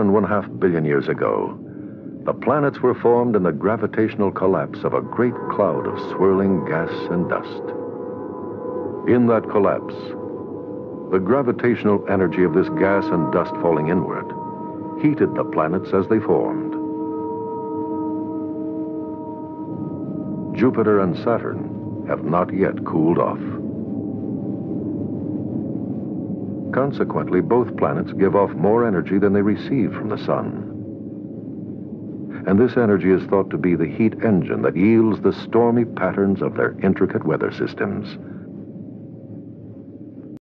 than 1/2 billion years ago, the planets were formed in the gravitational collapse of a great cloud of swirling gas and dust. In that collapse, the gravitational energy of this gas and dust falling inward heated the planets as they formed. Jupiter and Saturn have not yet cooled off. Consequently, both planets give off more energy than they receive from the sun. And this energy is thought to be the heat engine that yields the stormy patterns of their intricate weather systems.